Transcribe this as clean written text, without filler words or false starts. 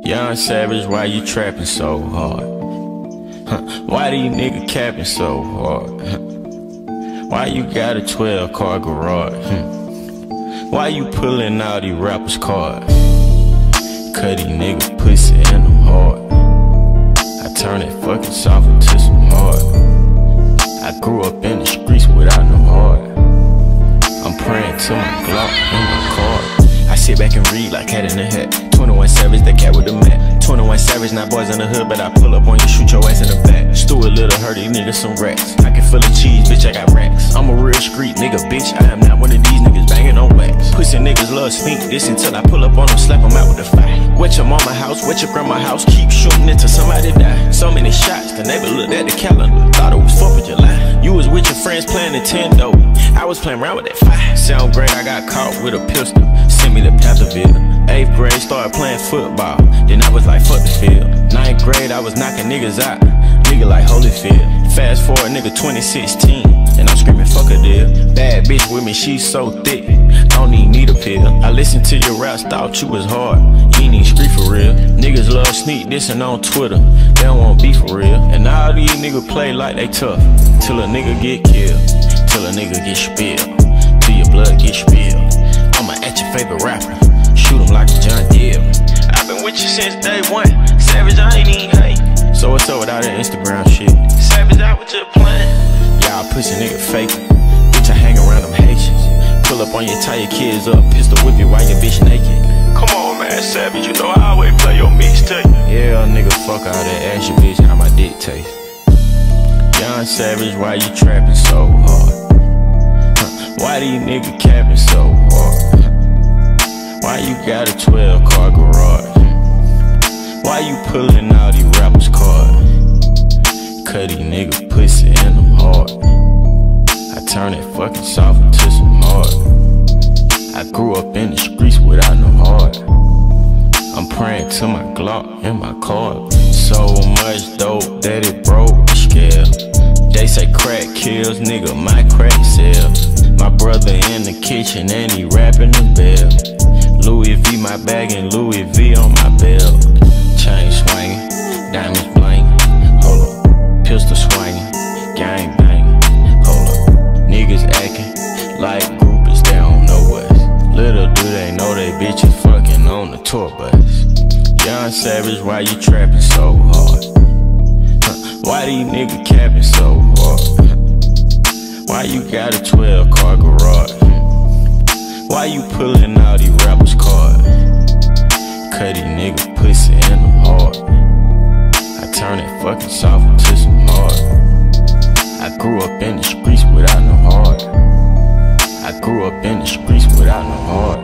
Young Savage, why you trapping so hard? Why these niggas capping so hard? Why you got a 12-car garage? Why you pulling all these rappers' cards? Cause these niggas pussy and I'm hard. I turn that fucking soft into some hard. I grew up in the streets without no heart. I'm praying to my Glock in my car. I sit back and read like Cat in the Hat. 21 Savage, the cat with the mat. 21 Savage, not boys in the hood, but I pull up on you, shoot your ass in the back. Stew a little, hurt these niggas some racks. I can feel the cheese, bitch, I got racks. I'm a real street nigga, bitch, I am not one of these niggas banging on wax. Pussy niggas love sneak this until I pull up on them, slap them out with the fire. Wet your mama house, wet your grandma house, keep shooting until somebody die. So many shots, the neighbor looked at the calendar, thought it was 4th of July. You was with your friends playing Nintendo, I was playing around with that fire. 7th grade, I got caught with a pistol, sent me to Pantherville. 8th grade, started playing football, then I was like, fuck the field. 9th grade, I was knocking niggas out, nigga like Holyfield. Fast forward, nigga 2016, and I'm screaming, fuck a deal. Bad bitch with me, she's so thick, don't even need a pill. I listened to your raps, thought you was hard, you ain't even street for real. Niggas love sneak dissing on Twitter, they don't want beef for real. And all these niggas play like they tough, till a nigga get killed, till a nigga get spilled, till your blood get spilled. I'ma at your favorite rapper, shoot him like a John Deere. I've been with you since day one, Savage, I ain't even hate. So what's up with all that Instagram shit? Savage, I was just playing. Y'all pussy nigga faking, bitch, I hang around them Haitians. Pull up on you, tie your kids up, pistol whip you while your bitch naked. Come on, man, Savage, you know I always play your mixtape. Yeah, nigga, fuck all that, ask your bitch how my dick taste. Young Savage, why you trapping so hard? Why these niggas capping so hard? Why you got a 12-car garage? Why you pulling all these rappers' cards? Cause these niggas pussy and I'm hard. I turn that fucking soft into some hard. I grew up in the streets without no heart. I'm praying to my Glock in my car. So much dope that it broke the scale. They say crack kills, nigga, my crack sells. My brother in the kitchen and he rapping the bell. Louis V my bag and Louis V on my belt. Chain swinging, diamonds blinging, hold up. Pistol swinging, gang banging, hold up. Niggas acting like groupies, they don't know us. Little do they know they bitches fucking on the tour bus. Young Savage, why you trapping so hard? Why these niggas capping so hard? Why you got a 12-car garage? Why you pulling all these rappers' cards? Cause these niggas pussy and I'm hard. I turn that fucking soft into some hard. I grew up in the streets without no heart. I grew up in the streets without no heart.